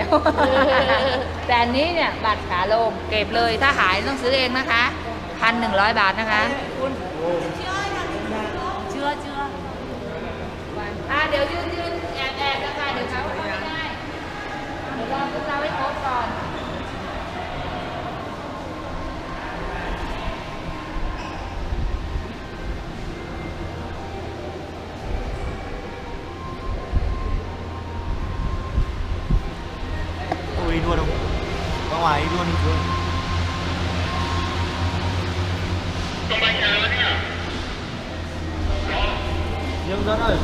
แต่อันนี้เนี่ยบัตรขาลงเก็บเลยถ้าหายต้องซื้อเองนะคะ1,100 บาทนะคะเชื่อเดี๋ยวยืนแอบนะคะเดี๋ยวเขาไม่ได้เดี๋ยวรอพวกเราให้ครบก่อน đi đua đâu ra ngoài đi đua đi đua Dương Dân ơi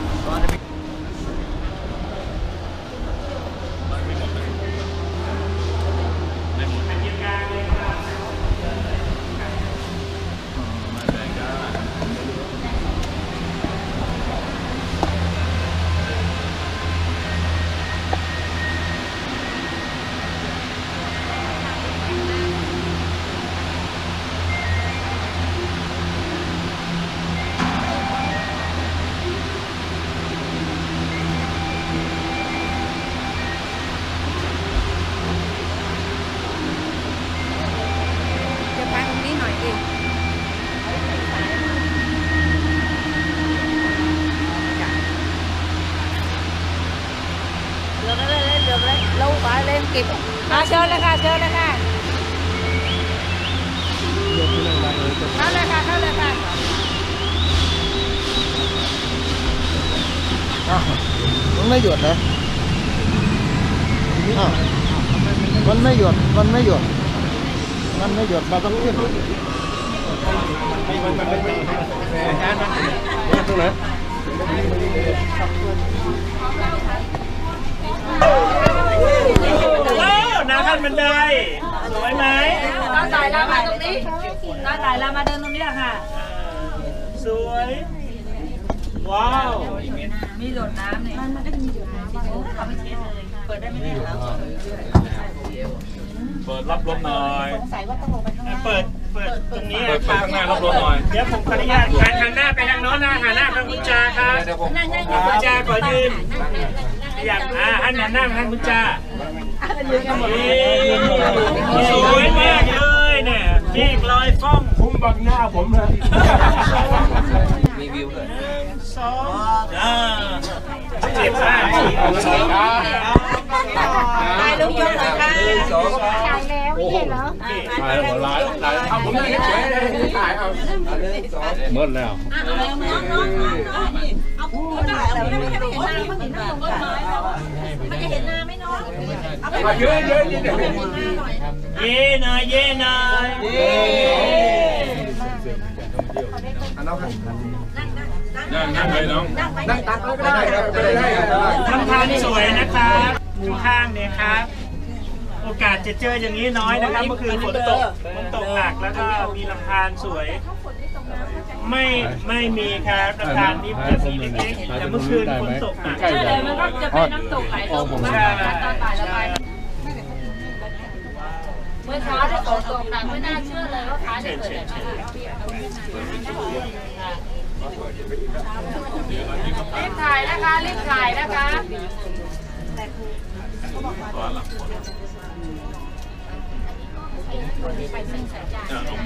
lâu quá lên kịp chơiเลยค่ะเข้าเลยค่ะมันไม่หยุดนะมันไม่หยุดเราต้องขึ้นตรงไหนน้าท่านบันไดสวยไหมน้าสายเรามาตรงนี้น้าสายเรามาเดินตรงนี้แหละค่ะสวยว้าวมีหยดน้ำเนี่ยมันก็จะมีหยดน้ำเขาไม่เช็ดเลยเปิดได้ไม่ได้แล้วเปิดรับลมหน่อยสงสัยว่าต้องลงไปข้างล่างเปิดตรงนี้ข้างหน้ารับลมหน่อยเดี๋ยวผมขออนุญาตหันหน้าไปทางโน้นนะหันหน้าทางคุณจ่าครับคุณจ่าขอยืนอยากหันหน้าทางคุณจ่าสวยมากเลยเนี่ยเมฆลอยฟ้องคุ้มบังหน้าผมเลยมีวิวเลยเจ็บมากตายลูกยกเลยค่ะถ่ายแล้วไม่เห็นเหรอถ่ายหมดหลายเอาผมได้สวยเลยถ่ายเอาเมื่อแล้วเอาผู้ถ่ายเอาไม่เห็นหน้ามันจะเห็นหน้าไหมน้องมาเยอะเย่หน่อยนั่งเลยน้องนั่งตักก็ได้ทำทางสวยนะครับข้างเนี่ยครับโอกาสจะเจออย่างนี้น้อยนะครับเมื่อคืนฝนตกหนักแล้วก็มีลำธารสวยไม่มีครับลำธารนี่จะสีเล็กๆแต่เมื่อคืนฝนตกหนักใช่เลยมันก็จะเป็นน้ำตกไหลลงมาตอนบ่ายละไปเมื่อเช้าได้ฝนตกหนักไม่น่าเชื่อเลยว่าฟ้าจะเกิดแบบนี้รีบถ่ายนะคะไปเซ็นสัญญา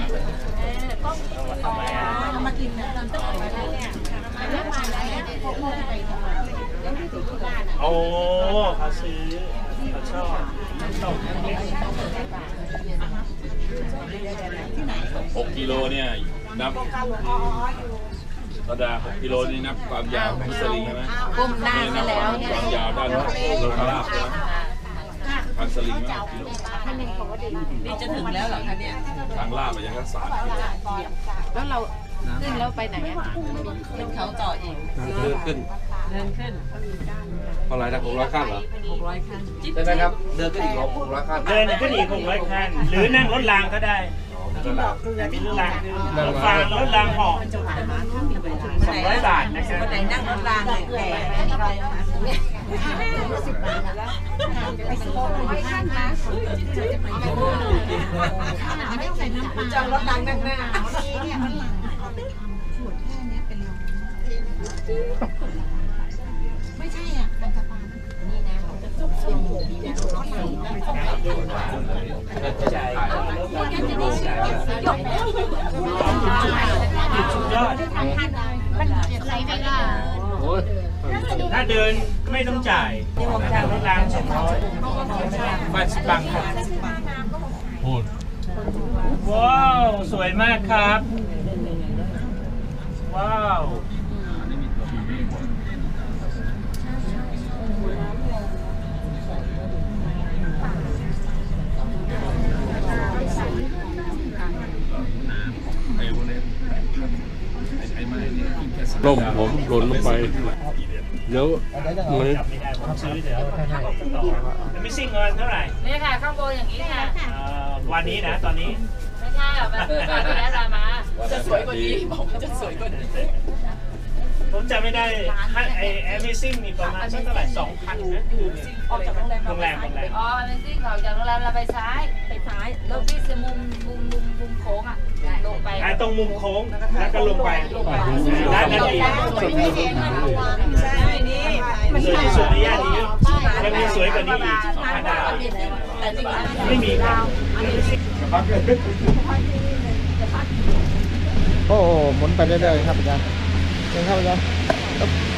ก็มากินนะตอนต้นมาแล้วเนี่ยแล้วมาแล้วพวกมันไปแล้วที่ถึงที่บ้านโอ้เขาซื้อเขาชอบ 6 กิโลเนี่ยนับกระดาษ6 กิโลนี่นับความยาวของสลิงใช่ไหมก้มหน้าไปแล้วความยาวด้านรถลากนะทางสลิงนะกิโลนี่จะถึงแล้วเหรอคะเนี่ยทางลาดไปยังก็3 กิโลแล้วเราขึ้นแล้วไปไหนขึ้นเขาต่ออีกเดินขึ้นเท่าไหร่นะ600 ขั้นเหรอ 600 ขั้นใช่ไหมครับเดินขึ้นอีก600 ขั้นเดินขึ้นอีก600 ขั้นหรือนั่งรถรางก็ได้มีรถรางฟังรถรางเหาะ200 บาทนะครับวันไหนนั่งรถรางแพงจองรถดังนั่งหน้าไม่ใช่อ่ะมันจะปานนี่นะสุดยอดโอ้ยถ้าเดินไม่ต้องจ่ายรถราง200 80 บาทครับพูดว้าวสวยมากครับ ว้าวไอ้พวกนี้ไอ้ไม้นี่แค่ลมผมหล่นลงไปเดี๋ยวมันจับไม่ได้ผมซื้อเดี๋ยวต่อไม่ซิ่งเงินเท่าไหร่นี่ค่ะข้างบนอย่างนี้ค่ะวันนี้นะตอนนี้ไม่ใช่หรอกแบบที่แล้วรามาจะสวยกว่านี้บอกว่าจะสวยกว่านี้ผมจำไม่ได้ไอ้ Amazing มีประมาณสักเท่าไหร่ 2,000 นะคือออกจากโรงแรมอ๋อเป็นที่เขาจากโรงแรมเราไปซ้ายแล้วที่จะมุมโค้งอ่ะลงไปตรงมุมโค้งแล้วก็ลงไปด้านนั้นดีใช่นี่มันสวยที่สุดในย่านนี้ยังมีสวยกว่านี้อีก2,000 ดาวแต่จริงๆไม่มีครับโอ้โหหมุนไปเรื่อยๆครับอาจารย์เชิญครับอาจารย์